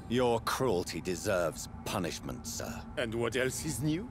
Your cruelty deserves punishment, sir. And what else is new?